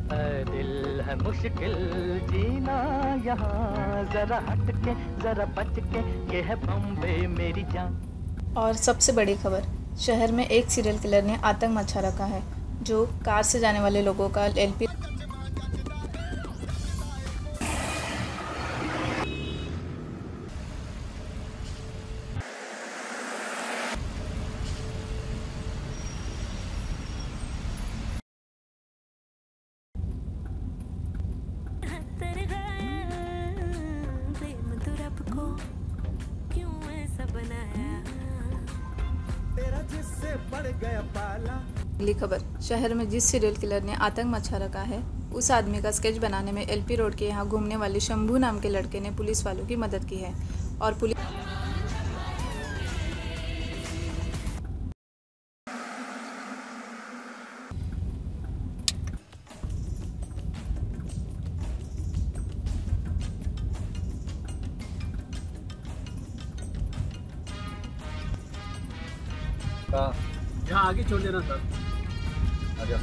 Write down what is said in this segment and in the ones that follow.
दिल है मुश्किल जीना यहाँ, जरा हट के जरा बच के, ये है बॉम्बे मेरी जान। और सबसे बड़ी खबर, शहर में एक सीरियल किलर ने आतंक मचा रखा है, जो कार से जाने वाले लोगों का एलपी अगली खबर, शहर में जिस सीरियल किलर ने आतंक मचा रखा है, उस आदमी का स्केच बनाने में एलपी रोड के यहाँ घूमने वाले शंभू नाम के लड़के ने पुलिस वालों की मदद की है। और पुलिस यहाँ आगे छोड़ देना सर। आजा।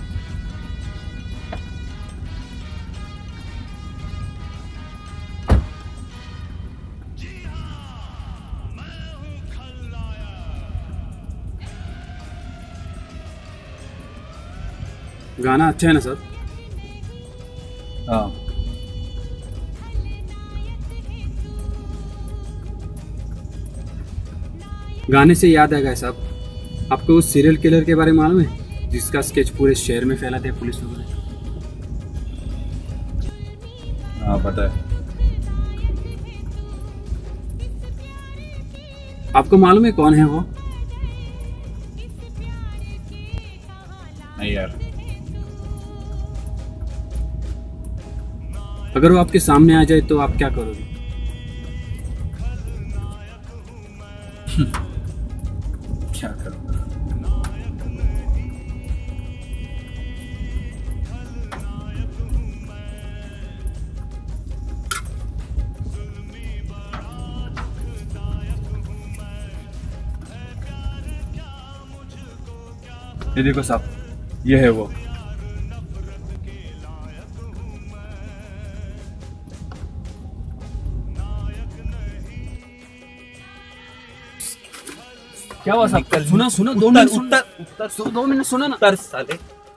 गाना अच्छा है ना सर? हाँ। गाने से याद आ गया साहब, आपको उस सीरियल किलर के बारे में मालूम है जिसका स्केच पूरे शहर में फैला था पुलिस वालों ने? हाँ पता है। आपको मालूम है कौन है वो? नहीं यार। अगर वो आपके सामने आ जाए तो आप क्या करोगे? क्या करूँगा? ये देखो साहब, ये है वो। क्या हुआ साहब? सुना सुना, 2 मिनट उत्तर 2 मिनट सुना ना। उत्तर साले।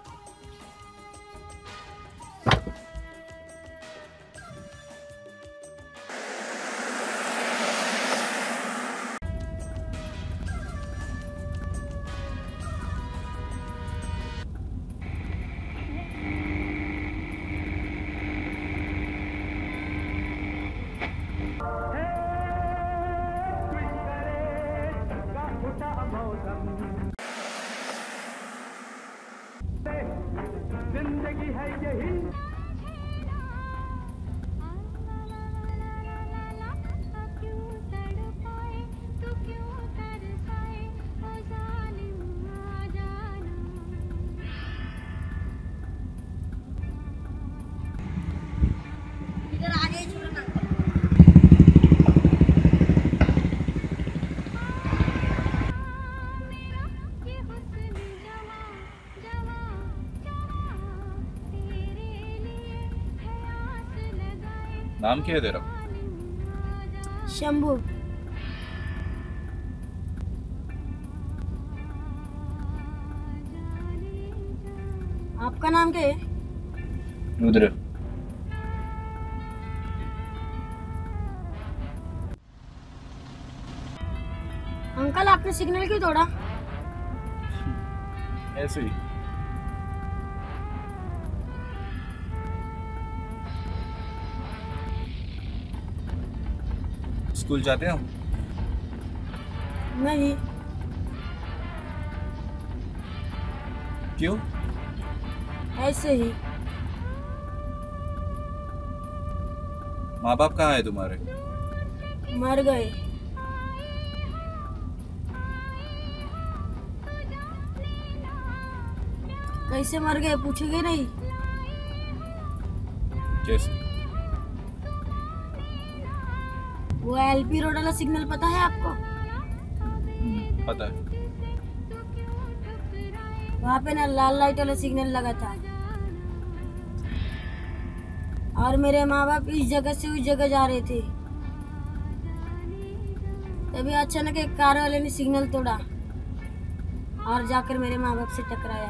जिंदगी है यही। नाम क्या है तेरा? शंभू। आपका नाम क्या है? रुद्र। अंकल आपने सिग्नल क्यों तोड़ा? ऐसे ही। स्कूल जाते हो? नहीं। क्यों? ऐसे ही। माँ बाप कहाँ है तुम्हारे? मर गए। कैसे मर गए पूछोगे नहीं? कैसे? वो एलपी रोड वाला सिग्नल पता है आपको? पता है। वहाँ पे ना लाल लाइट वाला सिग्नल लगा था। और मेरे माँ बाप इस जगह से उस जगह जा रहे थे, तभी अचानक एक कार वाले ने सिग्नल तोड़ा और जाकर मेरे माँ बाप से टकराया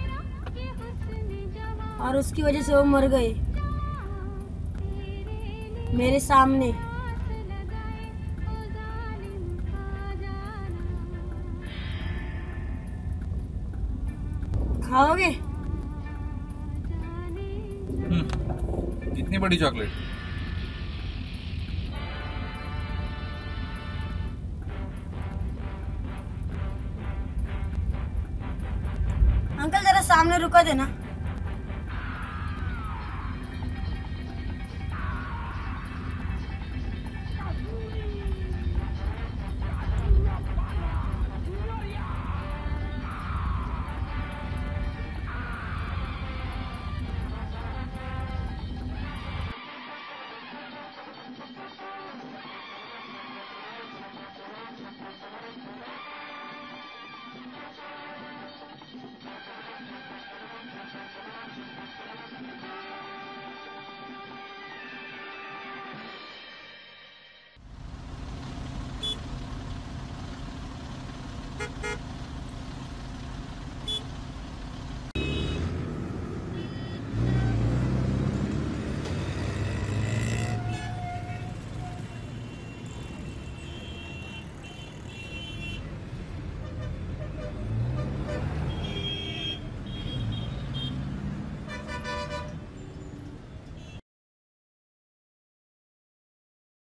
और उसकी वजह से वो मर गए मेरे सामने। खाओगे? इतनी बड़ी चॉकलेट? अंकल जरा सामने रुका देना।